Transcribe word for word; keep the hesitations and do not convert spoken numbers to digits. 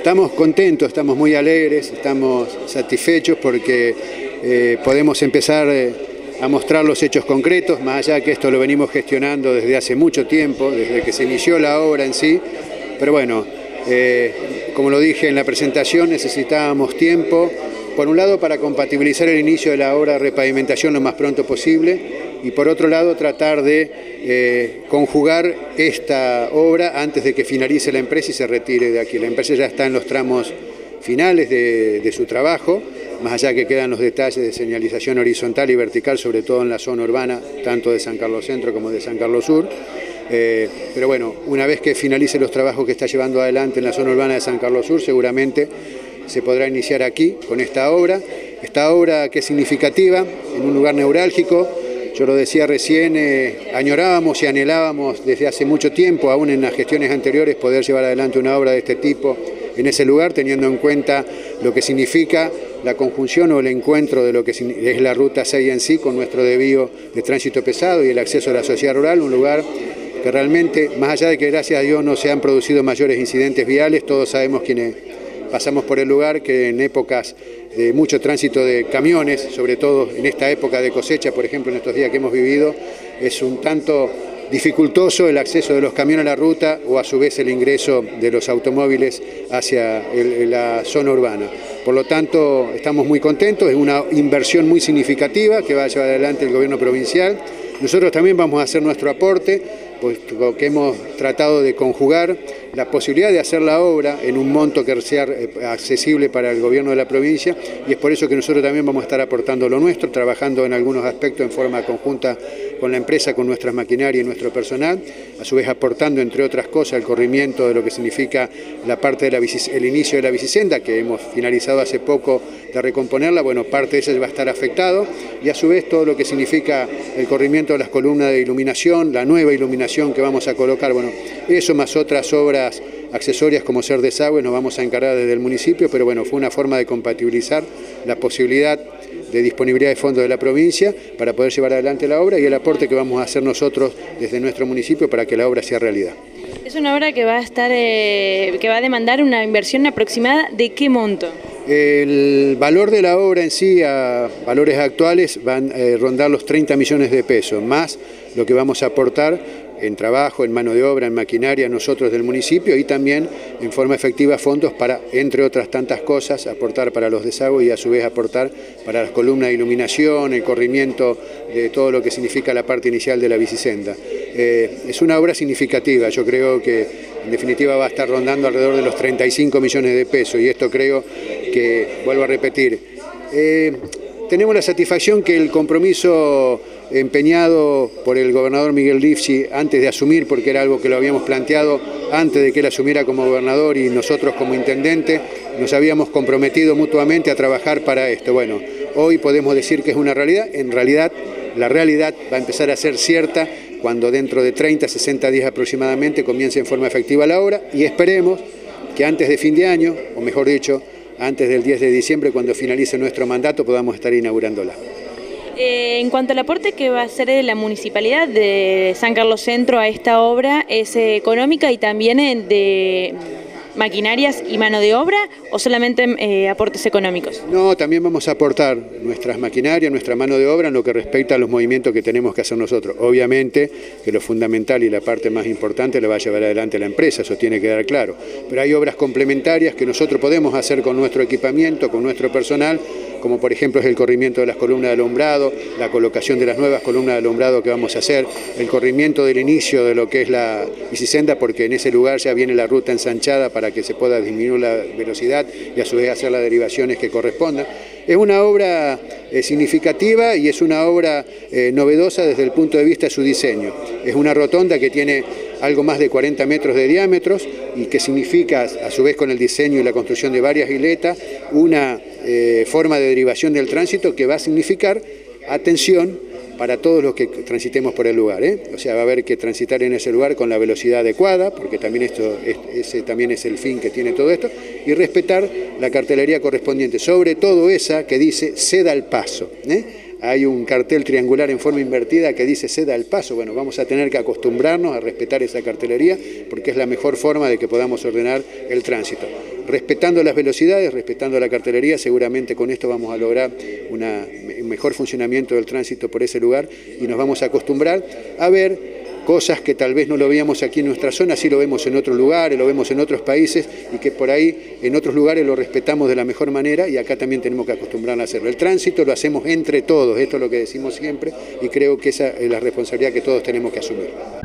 Estamos contentos, estamos muy alegres, estamos satisfechos porque eh, podemos empezar eh, a mostrar los hechos concretos, más allá que esto lo venimos gestionando desde hace mucho tiempo, desde que se inició la obra en sí, pero bueno, eh, como lo dije en la presentación, necesitábamos tiempo, por un lado para compatibilizar el inicio de la obra de repavimentación lo más pronto posible, y por otro lado tratar de eh, conjugar esta obra antes de que finalice la empresa y se retire de aquí. La empresa ya está en los tramos finales de, de su trabajo, más allá que quedan los detalles de señalización horizontal y vertical, sobre todo en la zona urbana, tanto de San Carlos Centro como de San Carlos Sur. Eh, pero bueno, una vez que finalice los trabajos que está llevando adelante en la zona urbana de San Carlos Sur, seguramente se podrá iniciar aquí con esta obra. Esta obra que es significativa, en un lugar neurálgico. Yo lo decía recién, eh, añorábamos y anhelábamos desde hace mucho tiempo, aún en las gestiones anteriores, poder llevar adelante una obra de este tipo en ese lugar, teniendo en cuenta lo que significa la conjunción o el encuentro de lo que es la Ruta seis en sí con nuestro desvío de tránsito pesado y el acceso a la sociedad rural, un lugar que realmente, más allá de que gracias a Dios no se han producido mayores incidentes viales, todos sabemos quienes pasamos por el lugar que en épocas de mucho tránsito de camiones, sobre todo en esta época de cosecha, por ejemplo en estos días que hemos vivido, es un tanto dificultoso el acceso de los camiones a la ruta o a su vez el ingreso de los automóviles hacia el, la zona urbana. Por lo tanto, estamos muy contentos, es una inversión muy significativa que va a llevar adelante el gobierno provincial. Nosotros también vamos a hacer nuestro aporte, puesto que hemos tratado de conjugar la posibilidad de hacer la obra en un monto que sea accesible para el gobierno de la provincia, y es por eso que nosotros también vamos a estar aportando lo nuestro, trabajando en algunos aspectos en forma conjunta con la empresa, con nuestras maquinarias y nuestro personal, a su vez aportando entre otras cosas el corrimiento de lo que significa la parte del inicio de la bicisenda, que hemos finalizado hace poco de recomponerla. Bueno, parte de esa va a estar afectado, y a su vez todo lo que significa el corrimiento de las columnas de iluminación, la nueva iluminación que vamos a colocar, bueno, eso más otras obras accesorias como ser desagüe nos vamos a encargar desde el municipio, pero bueno, fue una forma de compatibilizar la posibilidad de disponibilidad de fondos de la provincia para poder llevar adelante la obra y el aporte que vamos a hacer nosotros desde nuestro municipio para que la obra sea realidad. Es una obra que va a estar, eh, que va a demandar una inversión aproximada ¿de qué monto? El valor de la obra en sí, a valores actuales, van a eh, rondar los treinta millones de pesos, más lo que vamos a aportar en trabajo, en mano de obra, en maquinaria, nosotros del municipio, y también en forma efectiva fondos para, entre otras tantas cosas, aportar para los desagües y a su vez aportar para las columnas de iluminación, el corrimiento de todo lo que significa la parte inicial de la bicisenda. Eh, es una obra significativa, yo creo que en definitiva va a estar rondando alrededor de los treinta y cinco millones de pesos, y esto creo que, vuelvo a repetir, eh, tenemos la satisfacción que el compromiso empeñado por el gobernador Miguel Lifchi antes de asumir, porque era algo que lo habíamos planteado antes de que él asumiera como gobernador y nosotros como intendente, nos habíamos comprometido mutuamente a trabajar para esto. Bueno, hoy podemos decir que es una realidad. En realidad, la realidad va a empezar a ser cierta cuando dentro de treinta, sesenta días aproximadamente comience en forma efectiva la obra, y esperemos que antes de fin de año, o mejor dicho, antes del diez de diciembre, cuando finalice nuestro mandato, podamos estar inaugurándola. Eh, en cuanto al aporte que va a hacer la Municipalidad de San Carlos Centro a esta obra, ¿es económica y también de maquinarias y mano de obra, o solamente eh, aportes económicos? No, también vamos a aportar nuestras maquinarias, nuestra mano de obra en lo que respecta a los movimientos que tenemos que hacer nosotros. Obviamente que lo fundamental y la parte más importante la va a llevar adelante la empresa, eso tiene que dar claro. Pero hay obras complementarias que nosotros podemos hacer con nuestro equipamiento, con nuestro personal, como por ejemplo es el corrimiento de las columnas de alumbrado, la colocación de las nuevas columnas de alumbrado que vamos a hacer, el corrimiento del inicio de lo que es la bicisenda, porque en ese lugar ya viene la ruta ensanchada para que se pueda disminuir la velocidad y a su vez hacer las derivaciones que correspondan. Es una obra eh, significativa y es una obra eh, novedosa desde el punto de vista de su diseño. Es una rotonda que tiene algo más de cuarenta metros de diámetros y que significa, a su vez con el diseño y la construcción de varias isletas, una eh, forma de derivación del tránsito que va a significar atención para todos los que transitemos por el lugar, ¿eh? O sea, va a haber que transitar en ese lugar con la velocidad adecuada, porque también esto, ese también es el fin que tiene todo esto, y respetar la cartelería correspondiente, sobre todo esa que dice ceda el paso, ¿eh? Hay un cartel triangular en forma invertida que dice ceda el paso. Bueno, vamos a tener que acostumbrarnos a respetar esa cartelería porque es la mejor forma de que podamos ordenar el tránsito. respetando las velocidades, respetando la cartelería, seguramente con esto vamos a lograr una, un mejor funcionamiento del tránsito por ese lugar y nos vamos a acostumbrar a ver cosas que tal vez no lo veíamos aquí en nuestra zona, sí lo vemos en otros lugares, lo vemos en otros países y que por ahí en otros lugares lo respetamos de la mejor manera y acá también tenemos que acostumbrarnos a hacerlo. El tránsito lo hacemos entre todos, esto es lo que decimos siempre y creo que esa es la responsabilidad que todos tenemos que asumir.